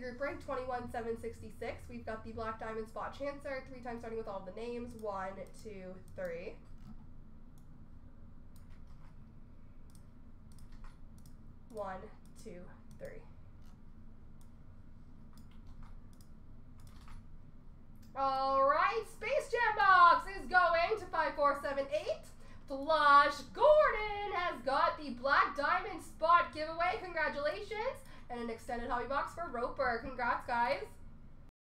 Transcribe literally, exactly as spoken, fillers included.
group break, twenty-one seven sixty-six. We've got the Black Diamond Spot Chancer, three times starting with all of the names. One, two, three. One, two, three. All right, Space Jam Box is going to five four seven eight. Flush Gordon has got the Black Diamond Spot giveaway. Congratulations. And an extended hobby box for Roper. Congrats, guys.